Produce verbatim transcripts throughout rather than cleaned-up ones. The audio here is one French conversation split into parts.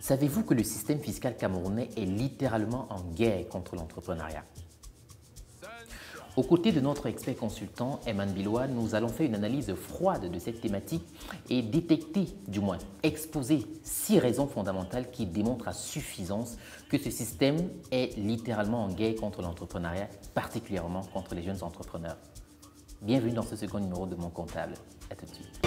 Savez-vous que le système fiscal camerounais est littéralement en guerre contre l'entrepreneuriat? Aux côtés de notre expert consultant, Eman Biloua, nous allons faire une analyse froide de cette thématique et détecter, du moins exposer, six raisons fondamentales qui démontrent à suffisance que ce système est littéralement en guerre contre l'entrepreneuriat, particulièrement contre les jeunes entrepreneurs. Bienvenue dans ce second numéro de Mon Comptable. À tout de suite.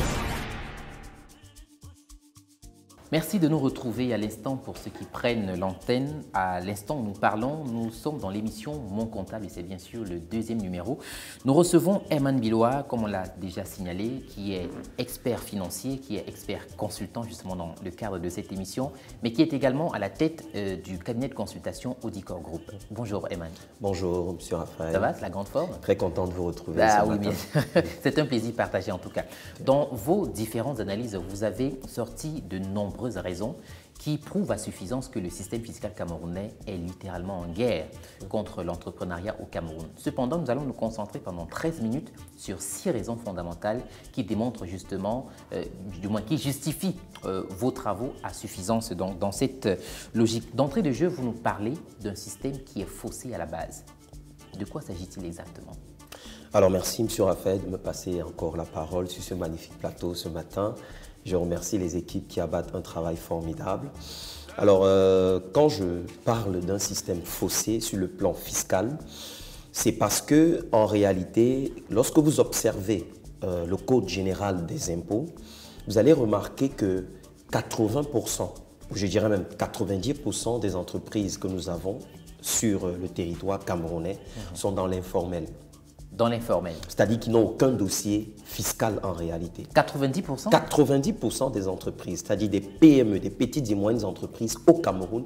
Merci de nous retrouver à l'instant pour ceux qui prennent l'antenne. À l'instant où nous parlons, nous sommes dans l'émission Mon Comptable et c'est bien sûr le deuxième numéro. Nous recevons Eman Biloua, comme on l'a déjà signalé, qui est expert financier, qui est expert consultant justement dans le cadre de cette émission, mais qui est également à la tête euh, du cabinet de consultation Audicor Group. Bonjour Eman. Bonjour Monsieur Raphaël. Ça va, c'est la grande forme? Très content de vous retrouver ah, ce oui, matin. C'est un plaisir partagé en tout cas. Dans vos différentes analyses, vous avez sorti de nombreux raisons qui prouvent à suffisance que le système fiscal camerounais est littéralement en guerre contre l'entrepreneuriat au Cameroun. Cependant, nous allons nous concentrer pendant treize minutes sur six raisons fondamentales qui démontrent justement, euh, du moins qui justifient euh, vos travaux à suffisance. Donc, dans cette logique d'entrée de jeu, vous nous parlez d'un système qui est faussé à la base. De quoi s'agit-il exactement? Alors merci Monsieur Raphaël de me passer encore la parole sur ce magnifique plateau ce matin. Je remercie les équipes qui abattent un travail formidable. Alors, euh, quand je parle d'un système faussé sur le plan fiscal, c'est parce que, en réalité, lorsque vous observez euh, le Code général des impôts, vous allez remarquer que quatre-vingts pour cent, je dirais même quatre-vingt-dix pour cent des entreprises que nous avons sur le territoire camerounais mmh. sont dans l'informel. Dans l'informel. C'est-à-dire qu'ils n'ont aucun dossier fiscal en réalité. quatre-vingt-dix pour cent quatre-vingt-dix pour cent des entreprises, c'est-à-dire des P M E, des petites et moyennes entreprises au Cameroun,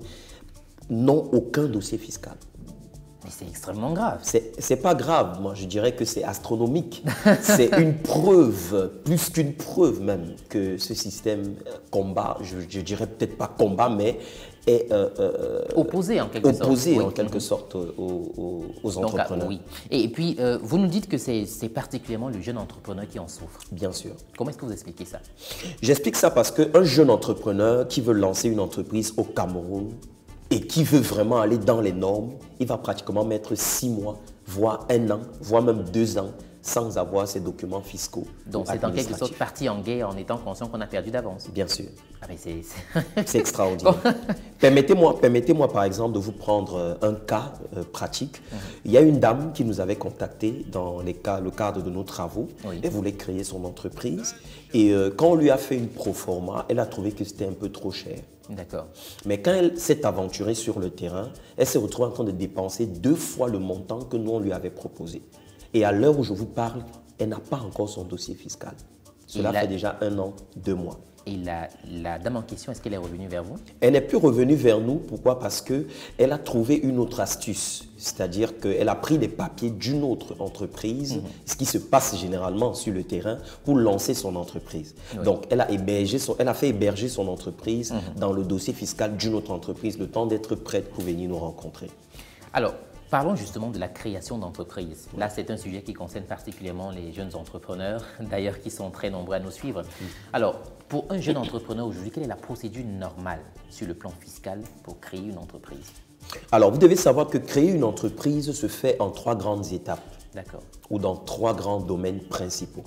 n'ont aucun dossier fiscal. Mais c'est extrêmement grave. C'est pas grave, moi je dirais que c'est astronomique. C'est une preuve, plus qu'une preuve même, que ce système combat, je, je dirais peut-être pas combat, mais est euh, euh, opposé en quelque opposé sorte, en quelque sorte aux, aux, aux Donc, entrepreneurs. Oui. Et puis, euh, vous nous dites que c'est particulièrement le jeune entrepreneur qui en souffre. Bien sûr. Comment est-ce que vous expliquez ça? J'explique ça parce qu'un jeune entrepreneur qui veut lancer une entreprise au Cameroun et qui veut vraiment aller dans les normes, il va pratiquement mettre six mois, voire un an, voire même deux ans sans avoir ses documents fiscaux. Donc c'est en quelque sorte parti en guerre en étant conscient qu'on a perdu d'avance. Bien sûr. Ah, c'est c'est extraordinaire. Permettez-moi permettez-moi par exemple de vous prendre un cas euh, pratique. Mm-hmm. Il y a une dame qui nous avait contacté dans les cas, le cadre de nos travaux. Oui. Elle voulait créer son entreprise et euh, quand on lui a fait une proforma, elle a trouvé que c'était un peu trop cher. D'accord. Mais quand elle s'est aventurée sur le terrain, elle s'est retrouvée en train de dépenser deux fois le montant que nous on lui avait proposé. Et à l'heure où je vous parle, elle n'a pas encore son dossier fiscal. Cela fait déjà un an, deux mois. Et la, la dame en question, est-ce qu'elle est revenue vers vous? Elle n'est plus revenue vers nous. Pourquoi? Parce qu'elle a trouvé une autre astuce. C'est-à-dire qu'elle a pris les papiers d'une autre entreprise, mmh. ce qui se passe généralement sur le terrain, pour lancer son entreprise. Oui. Donc, elle a, hébergé son, elle a fait héberger son entreprise mmh. dans le dossier fiscal d'une autre entreprise, le temps d'être prête pour venir nous rencontrer. Alors, parlons justement de la création d'entreprises. Là, c'est un sujet qui concerne particulièrement les jeunes entrepreneurs, d'ailleurs qui sont très nombreux à nous suivre. Alors, pour un jeune entrepreneur aujourd'hui, quelle est la procédure normale sur le plan fiscal pour créer une entreprise? Alors, vous devez savoir que créer une entreprise se fait en trois grandes étapes. D'accord. Ou dans trois grands domaines principaux.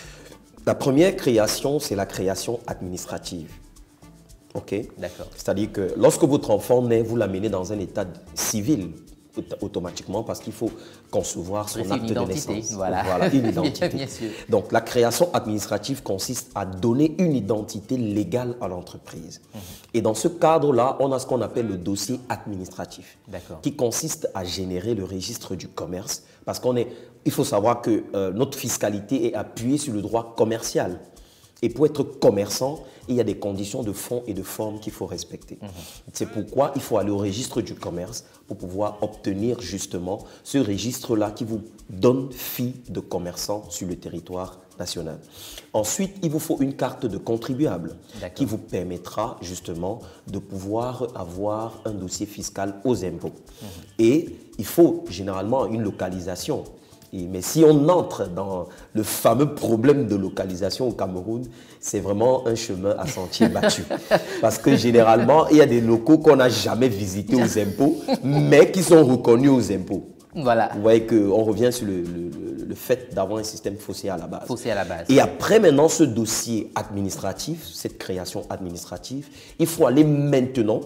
La première création, c'est la création administrative. OK? D'accord. C'est-à-dire que lorsque votre enfant naît, vous l'amenez dans un état civil automatiquement parce qu'il faut concevoir son acte de naissance. Voilà. Voilà, une identité. Bien sûr. Donc, la création administrative consiste à donner une identité légale à l'entreprise. Mmh. Et dans ce cadre-là, on a ce qu'on appelle le dossier administratif, qui consiste à générer le registre du commerce parce qu'on est, il faut savoir que euh, notre fiscalité est appuyée sur le droit commercial. Et pour être commerçant, il y a des conditions de fond et de forme qu'il faut respecter. Mmh. C'est pourquoi il faut aller au registre du commerce pour pouvoir obtenir justement ce registre-là qui vous donne fille de commerçant sur le territoire national. Ensuite, il vous faut une carte de contribuable qui vous permettra justement de pouvoir avoir un dossier fiscal aux impôts. Mmh. Et il faut généralement une localisation. Et, mais si on entre dans le fameux problème de localisation au Cameroun, c'est vraiment un chemin à sentier battu. Parce que généralement, il y a des locaux qu'on n'a jamais visités aux impôts, mais qui sont reconnus aux impôts. Voilà. Vous voyez qu'on revient sur le, le, le fait d'avoir un système faussé à la base. Faussé à la base. Et après maintenant ce dossier administratif, cette création administrative, il faut aller maintenant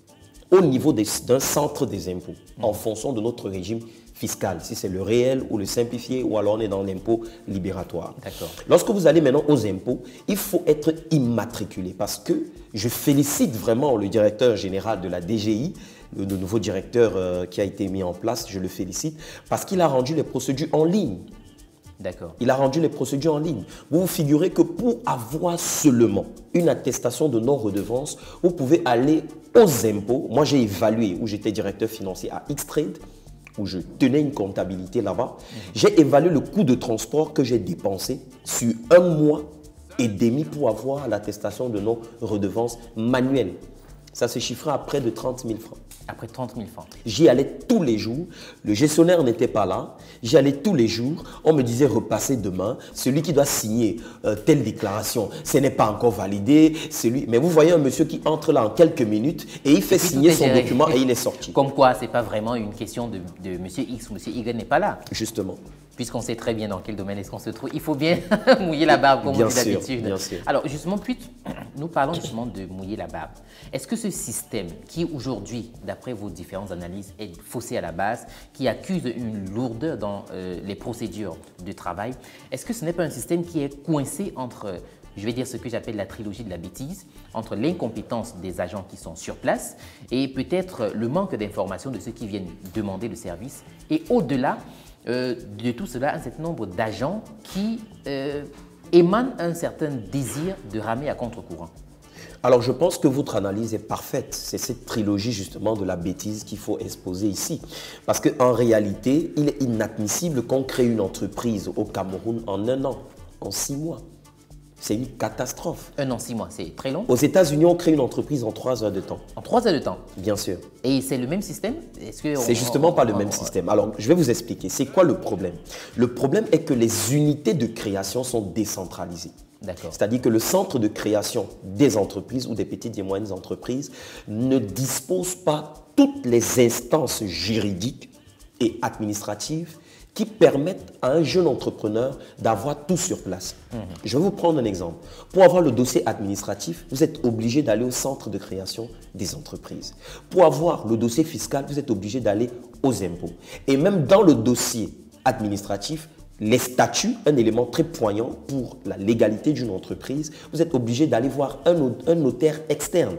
au niveau d'un centre des impôts, mmh. en fonction de notre régime fiscal, si c'est le réel ou le simplifié, ou alors on est dans l'impôt libératoire. Lorsque vous allez maintenant aux impôts, il faut être immatriculé parce que je félicite vraiment le directeur général de la D G I, le, le nouveau directeur euh, qui a été mis en place, je le félicite, parce qu'il a rendu les procédures en ligne. D'accord. Il a rendu les procédures en ligne. Vous vous figurez que pour avoir seulement une attestation de non-redevance, vous pouvez aller aux impôts. Moi, j'ai évalué, où j'étais directeur financier à X-Trade, où je tenais une comptabilité là-bas. Mmh. J'ai évalué le coût de transport que j'ai dépensé sur un mois et demi pour avoir l'attestation de non-redevance manuelle. Ça se chiffrait à près de trente mille francs. Après trente mille francs. J'y allais tous les jours. Le gestionnaire n'était pas là. J'y allais tous les jours. On me disait repasser demain. Celui qui doit signer euh, telle déclaration, ce n'est pas encore validé. Celui... Mais vous voyez un monsieur qui entre là en quelques minutes et il fait signer son géré. document et il est sorti. Comme quoi, ce n'est pas vraiment une question de, de monsieur X ou monsieur Y n'est pas là. Justement. Puisqu'on sait très bien dans quel domaine est-ce qu'on se trouve, il faut bien mouiller la barbe comme on dit d'habitude. Alors justement, puis, nous parlons justement de mouiller la barbe. Est-ce que ce système qui aujourd'hui, d'après vos différentes analyses, est faussé à la base, qui accuse une lourdeur dans euh, les procédures de travail, est-ce que ce n'est pas un système qui est coincé entre, je vais dire ce que j'appelle la trilogie de la bêtise, entre l'incompétence des agents qui sont sur place et peut-être le manque d'information de ceux qui viennent demander le service et au-delà, Euh, de tout cela, un certain nombre d'agents qui euh, émanent un certain désir de ramer à contre-courant. Alors, je pense que votre analyse est parfaite. C'est cette trilogie justement de la bêtise qu'il faut exposer ici. Parce qu'en réalité, il est inadmissible qu'on crée une entreprise au Cameroun en un an, en six mois. C'est une catastrophe. Un an, six mois, c'est très long. Aux États-Unis, on crée une entreprise en trois heures de temps. En trois heures de temps? Bien sûr. Et c'est le même système? C'est justement on, pas on, le même on, système. Alors, je vais vous expliquer. C'est quoi le problème? Le problème est que les unités de création sont décentralisées. C'est-à-dire que le centre de création des entreprises ou des petites et moyennes entreprises ne dispose pas toutes les instances juridiques et administratives qui permettent à un jeune entrepreneur d'avoir tout sur place. Mmh. Je vais vous prendre un exemple. Pour avoir le dossier administratif, vous êtes obligé d'aller au centre de création des entreprises. Pour avoir le dossier fiscal, vous êtes obligé d'aller aux impôts. Et même dans le dossier administratif, les statuts, un élément très poignant pour la légalité d'une entreprise, vous êtes obligé d'aller voir un, un notaire externe.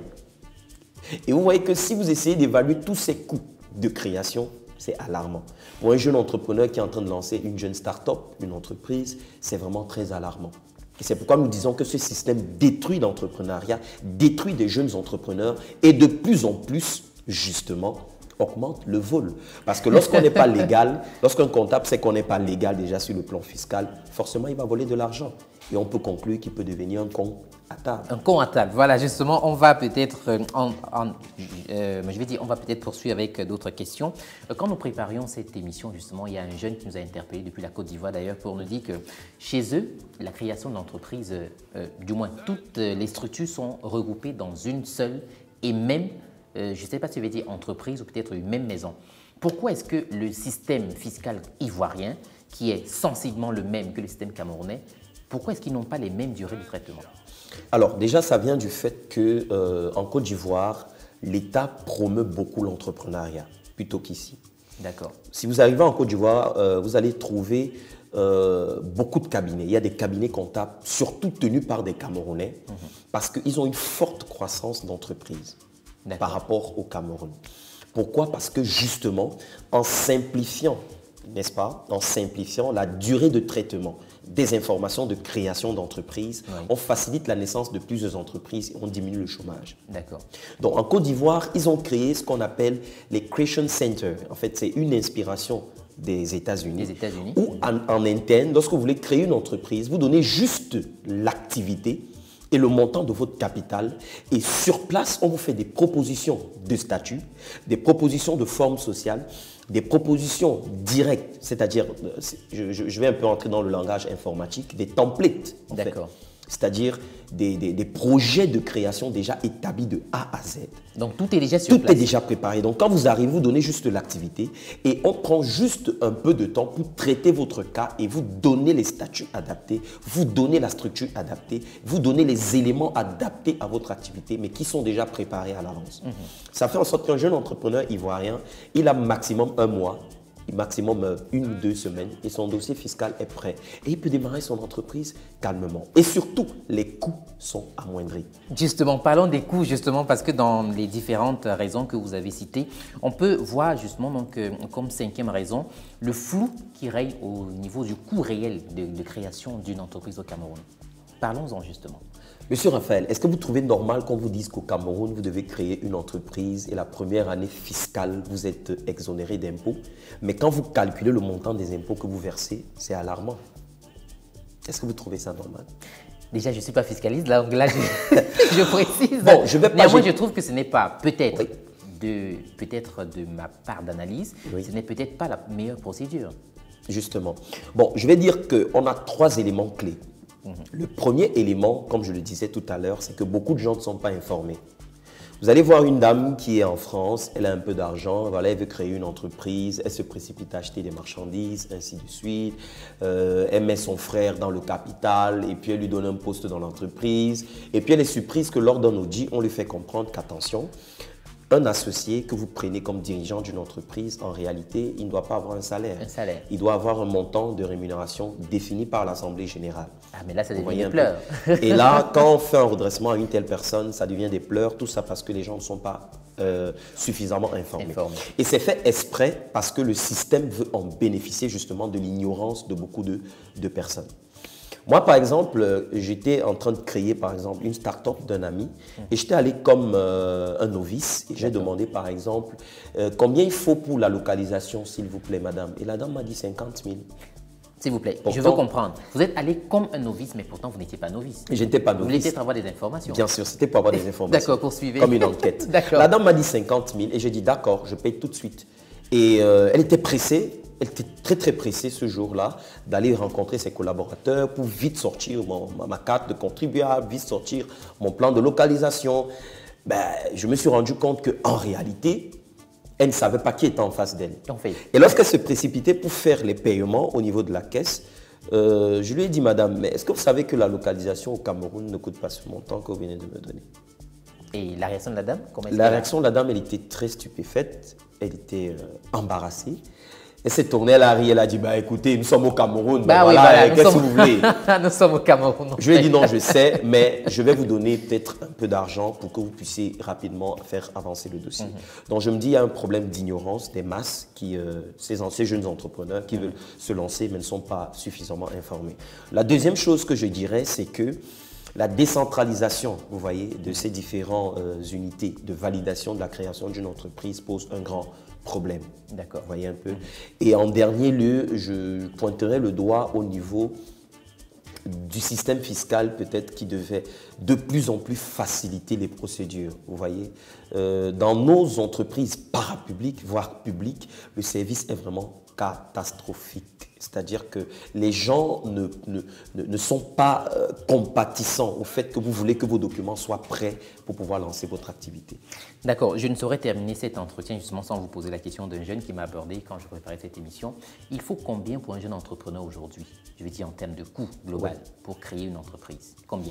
Et vous voyez que si vous essayez d'évaluer tous ces coûts de création, c'est alarmant. Pour un jeune entrepreneur qui est en train de lancer une jeune start-up, une entreprise, c'est vraiment très alarmant. Et c'est pourquoi nous disons que ce système détruit l'entrepreneuriat, détruit des jeunes entrepreneurs et de plus en plus, justement, augmente le vol. Parce que lorsqu'on n'est pas légal, lorsqu'un comptable sait qu'on n'est pas légal déjà sur le plan fiscal, forcément il va voler de l'argent. Et on peut conclure qu'il peut devenir un con à table. Un con à table. Voilà, justement, on va peut-être, euh, euh, je vais dire, on va peut-être poursuivre avec d'autres questions. Quand nous préparions cette émission, justement, il y a un jeune qui nous a interpellés depuis la Côte d'Ivoire d'ailleurs pour nous dire que chez eux, la création d'entreprise, euh, du moins toutes les structures sont regroupées dans une seule et même, euh, je ne sais pas si je vais dire entreprise ou peut-être une même maison. Pourquoi est-ce que le système fiscal ivoirien, qui est sensiblement le même que le système camerounais, pourquoi est-ce qu'ils n'ont pas les mêmes durées de traitement? Alors déjà, ça vient du fait qu'en euh, Côte d'Ivoire, l'État promeut beaucoup l'entrepreneuriat, plutôt qu'ici. D'accord. Si vous arrivez en Côte d'Ivoire, euh, vous allez trouver euh, beaucoup de cabinets. Il y a des cabinets comptables, surtout tenus par des Camerounais, mmh. parce qu'ils ont une forte croissance d'entreprises par rapport au Cameroun. Pourquoi? Parce que justement, en simplifiant, n'est-ce pas, en simplifiant la durée de traitement des informations de création d'entreprises, oui. on facilite la naissance de plusieurs entreprises et on diminue le chômage. D'accord. Donc en Côte d'Ivoire, ils ont créé ce qu'on appelle les Creation Centers. En fait, c'est une inspiration des États-Unis. Des États-Unis. Où en, en interne, lorsque vous voulez créer une entreprise, vous donnez juste l'activité et le montant de votre capital. Et sur place, on vous fait des propositions de statut, des propositions de forme sociale, des propositions directes, c'est-à-dire, je, je vais un peu entrer dans le langage informatique, des templates. D'accord. C'est-à-dire des, des, des projets de création déjà établis de A à Z. Donc tout est déjà sur Tout place. est déjà préparé. Donc quand vous arrivez, vous donnez juste l'activité et on prend juste un peu de temps pour traiter votre cas et vous donner les statuts adaptés, vous donner la structure adaptée, vous donner les éléments adaptés à votre activité, mais qui sont déjà préparés à l'avance. Mmh. Ça fait en sorte qu'un jeune entrepreneur ivoirien, il a maximum un mois, maximum une ou deux semaines et son dossier fiscal est prêt. Et il peut démarrer son entreprise calmement. Et surtout, les coûts sont amoindris. Justement, parlons des coûts justement parce que dans les différentes raisons que vous avez citées, on peut voir justement donc, comme cinquième raison, le flou qui règne au niveau du coût réel de, de création d'une entreprise au Cameroun. Parlons-en justement. Monsieur Raphaël, est-ce que vous trouvez normal qu'on vous dise qu'au Cameroun, vous devez créer une entreprise et la première année fiscale, vous êtes exonéré d'impôts, mais quand vous calculez le montant des impôts que vous versez, c'est alarmant. Est-ce que vous trouvez ça normal? Déjà, je ne suis pas fiscaliste, là, là je, je précise. Bon, je vais pas... Néanmoins, je trouve que ce n'est pas, peut-être, oui. de, peut-être de ma part d'analyse, oui. ce n'est peut-être pas la meilleure procédure. Justement. Bon, je vais dire qu'on a trois éléments clés. Le premier élément, comme je le disais tout à l'heure, c'est que beaucoup de gens ne sont pas informés. Vous allez voir une dame qui est en France, elle a un peu d'argent, voilà, elle veut créer une entreprise, elle se précipite à acheter des marchandises, ainsi de suite. Euh, elle met son frère dans le capital et puis elle lui donne un poste dans l'entreprise. Et puis elle est surprise que lors d'un audit, on lui fait comprendre qu'attention, un associé que vous prenez comme dirigeant d'une entreprise, en réalité, il ne doit pas avoir un salaire. Un salaire. Il doit avoir un montant de rémunération défini par l'Assemblée générale. Ah, mais là, ça devient des pleurs. Et là, quand on fait un redressement à une telle personne, ça devient des pleurs. Tout ça parce que les gens ne sont pas euh, suffisamment informés. Informé. Et c'est fait exprès parce que le système veut en bénéficier justement de l'ignorance de beaucoup de, de personnes. Moi, par exemple, j'étais en train de créer, par exemple, une start-up d'un ami et j'étais allé comme euh, un novice et j'ai demandé, par exemple, euh, combien il faut pour la localisation, s'il vous plaît, madame. Et la dame m'a dit cinquante mille. S'il vous plaît, pourtant, je veux comprendre. Vous êtes allé comme un novice, mais pourtant, vous n'étiez pas novice. Je n'étais pas novice. Vous voulez peut-être avoir des informations. Bien sûr, c'était pour avoir des informations. D'accord, poursuivez. Comme une enquête. La dame m'a dit cinquante mille et j'ai dit, d'accord, je paye tout de suite. Et euh, elle était pressée. Elle était très très pressée ce jour-là d'aller rencontrer ses collaborateurs pour vite sortir mon, ma, ma carte de contribuable, vite sortir mon plan de localisation. Ben, je me suis rendu compte qu'en réalité, elle ne savait pas qui était en face d'elle. Et lorsqu'elle se précipitait pour faire les paiements au niveau de la caisse, euh, je lui ai dit, madame, mais est-ce que vous savez que la localisation au Cameroun ne coûte pas ce montant que vous venez de me donner? Et la réaction de la dame? La réaction de la dame, elle était très stupéfaite, elle était euh, embarrassée. Elle s'est tournée, elle a ri, elle a dit, bah écoutez, nous sommes au Cameroun, bah, bah oui, voilà, voilà, qu'est-ce que vous voulez? Nous sommes au Cameroun. Je lui ai dit non, je sais, mais je vais vous donner peut-être un peu d'argent pour que vous puissiez rapidement faire avancer le dossier. Mm-hmm. Donc je me dis, il y a un problème d'ignorance des masses, qui, euh, ces, ces jeunes entrepreneurs qui mm-hmm. veulent se lancer mais ne sont pas suffisamment informés. La deuxième chose que je dirais, c'est que la décentralisation, vous voyez, de ces différentes euh, unités de validation de la création d'une entreprise pose un grand problème. D'accord. Vous voyez un peu. Et en dernier lieu, je pointerai le doigt au niveau du système fiscal peut-être qui devait de plus en plus faciliter les procédures. Vous voyez, euh, dans nos entreprises parapubliques, voire publiques, le service est vraiment catastrophique. C'est-à-dire que les gens ne, ne, ne sont pas euh, compatissants au fait que vous voulez que vos documents soient prêts pour pouvoir lancer votre activité. D'accord. Je ne saurais terminer cet entretien justement sans vous poser la question d'un jeune qui m'a abordé quand je préparais cette émission. Il faut combien pour un jeune entrepreneur aujourd'hui, je veux dire en termes de coût global, ouais. pour créer une entreprise? Combien?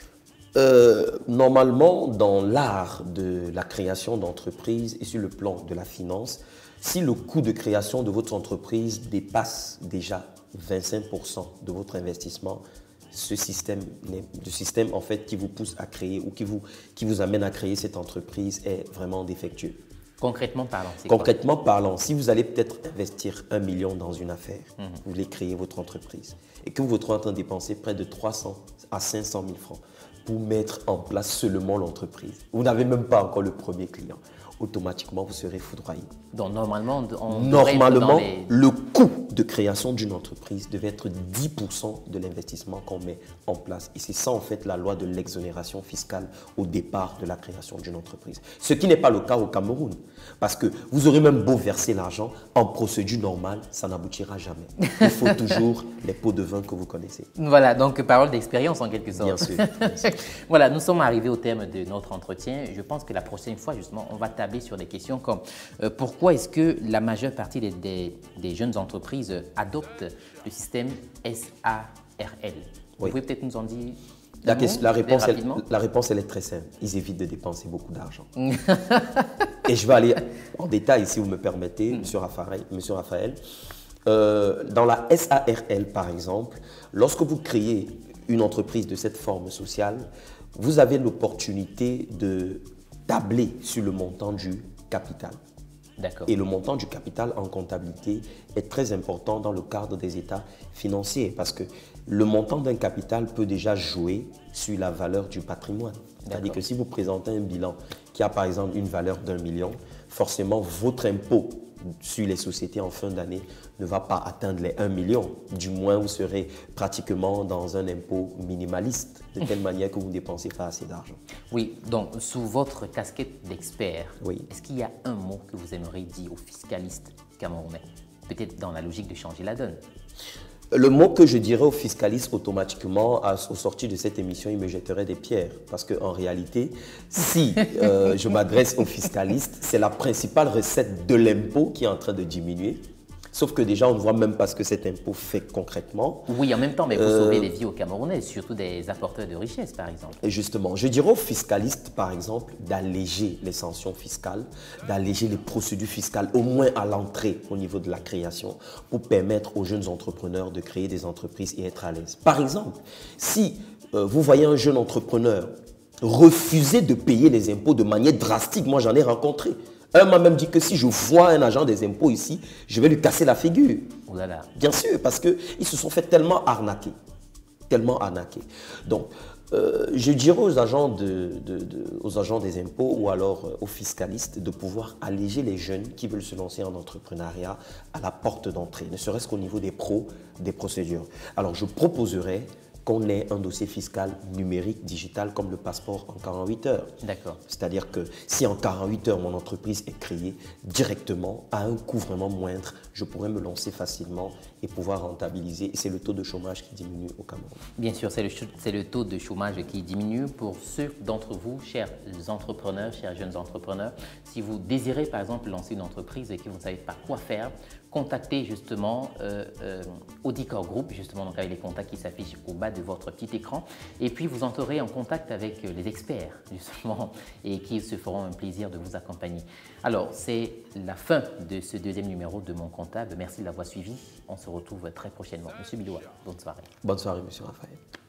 Euh, normalement, dans l'art de la création d'entreprise et sur le plan de la finance, si le coût de création de votre entreprise dépasse déjà vingt-cinq pour cent de votre investissement, ce système, le système en fait qui vous pousse à créer ou qui vous, qui vous amène à créer cette entreprise est vraiment défectueux. Concrètement parlant, c'est Concrètement quoi? parlant, si vous allez peut-être investir un million dans une affaire, mmh. vous voulez créer votre entreprise et que vous êtes en train de dépenser près de trois cents à cinq cent mille francs pour mettre en place seulement l'entreprise, vous n'avez même pas encore le premier client, automatiquement vous serez foudroyé. Donc normalement, on normalement les... le coût de création d'une entreprise devait être dix pour cent de l'investissement qu'on met en place. Et c'est ça, en fait, la loi de l'exonération fiscale au départ de la création d'une entreprise. Ce qui n'est pas le cas au Cameroun. Parce que vous aurez même beau verser l'argent, en procédure normale, ça n'aboutira jamais. Il faut toujours les pots de vin que vous connaissez. Voilà, donc parole d'expérience en quelque sorte. Bien sûr, bien sûr. Voilà, nous sommes arrivés au terme de notre entretien. Je pense que la prochaine fois, justement, on va tabler sur des questions comme euh, pourquoi est-ce que la majeure partie des, des, des jeunes entreprises adoptent le système S A R L. Vous Oui. pouvez peut-être nous en dire La, un question, mot, la, réponse, très elle, rapidement? la réponse, elle est très simple. Ils évitent de dépenser beaucoup d'argent. Et je vais aller en détail, si vous me permettez, mm. Monsieur Raphaël. Monsieur Raphaël. Euh, dans la S A R L, par exemple, lorsque vous créez une entreprise de cette forme sociale, vous avez l'opportunité de tabler sur le montant du capital. Et le montant du capital en comptabilité est très important dans le cadre des états financiers parce que le montant d'un capital peut déjà jouer sur la valeur du patrimoine. C'est-à-dire que si vous présentez un bilan qui a par exemple une valeur d'un million, forcément votre impôt sur les sociétés en fin d'année ne va pas atteindre les un million. Du moins, vous serez pratiquement dans un impôt minimaliste, de telle manière que vous ne dépensez pas assez d'argent. Oui, donc sous votre casquette d'expert, oui. Est-ce qu'il y a un mot que vous aimeriez dire aux fiscalistes camerounais? Peut-être dans la logique de changer la donne. Le mot que je dirais aux fiscalistes automatiquement, au sortir de cette émission, ils me jetteraient des pierres. Parce qu'en réalité, si euh, je m'adresse aux fiscalistes, c'est la principale recette de l'impôt qui est en train de diminuer. Sauf que déjà, on ne voit même pas ce que cet impôt fait concrètement. Oui, en même temps, mais vous euh, sauvez des vies aux Camerounais, surtout des apporteurs de richesse, par exemple. Et justement, je dirais aux fiscalistes, par exemple, d'alléger les sanctions fiscales, d'alléger les procédures fiscales, au moins à l'entrée au niveau de la création, pour permettre aux jeunes entrepreneurs de créer des entreprises et être à l'aise. Par exemple, si euh, vous voyez un jeune entrepreneur refuser de payer les impôts de manière drastique, moi j'en ai rencontré. Un m'a même dit que si je vois un agent des impôts ici, je vais lui casser la figure. Oh là là. Bien sûr, parce qu'ils se sont fait tellement arnaquer. Tellement arnaquer. Donc, euh, je dirais aux agents, de, de, de, aux agents des impôts ou alors euh, aux fiscalistes de pouvoir alléger les jeunes qui veulent se lancer en entrepreneuriat à la porte d'entrée, ne serait-ce qu'au niveau des pros, des procédures. Alors, je proposerais qu'on ait un dossier fiscal numérique, digital, comme le passeport en quarante-huit heures. D'accord. C'est-à-dire que si en quarante-huit heures, mon entreprise est créée directement, à un coût vraiment moindre, je pourrais me lancer facilement et pouvoir rentabiliser. Et c'est le taux de chômage qui diminue au Cameroun. Bien sûr, c'est le, c'est le taux de chômage qui diminue. Pour ceux d'entre vous, chers entrepreneurs, chers jeunes entrepreneurs, si vous désirez par exemple lancer une entreprise et que vous ne savez pas quoi faire, contactez justement euh, euh, Audicor Group, justement donc avec les contacts qui s'affichent au bas de votre petit écran. Et puis vous entrerez en contact avec les experts justement et qui se feront un plaisir de vous accompagner. Alors c'est la fin de ce deuxième numéro de Mon Comptable. Merci de l'avoir suivi. On se retrouve très prochainement. Monsieur Biloua, bonne soirée. Bonne soirée, Monsieur Raphaël.